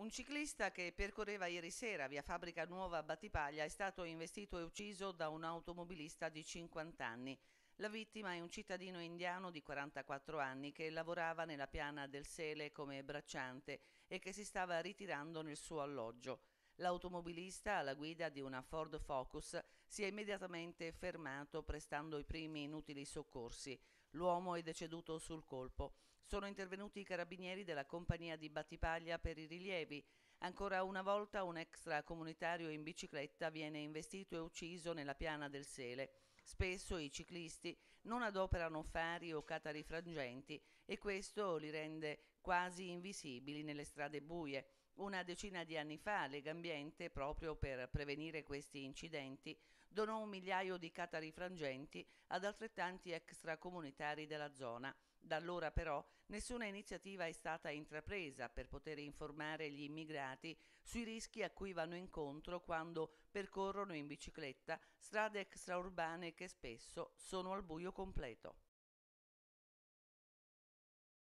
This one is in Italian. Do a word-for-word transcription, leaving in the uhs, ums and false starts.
Un ciclista che percorreva ieri sera via Fabbrica Nuova a Battipaglia è stato investito e ucciso da un automobilista di cinquanta anni. La vittima è un cittadino indiano di quarantaquattro anni che lavorava nella piana del Sele come bracciante e che si stava ritirando nel suo alloggio. L'automobilista, alla guida di una Ford Focus, si è immediatamente fermato prestando i primi inutili soccorsi. L'uomo è deceduto sul colpo. Sono intervenuti i carabinieri della compagnia di Battipaglia per i rilievi. Ancora una volta un extracomunitario in bicicletta viene investito e ucciso nella piana del Sele. Spesso i ciclisti non adoperano fari o catari frangenti e questo li rende quasi invisibili nelle strade buie. Una decina di anni fa Legambiente, proprio per prevenire questi incidenti, donò un migliaio di catari frangenti ad altrettanti extracomunitari della zona. Da allora però nessuna iniziativa è stata intrapresa per poter informare gli immigrati sui rischi a cui vanno incontro quando percorrono in bicicletta strade extraurbane che spesso sono al buio completo.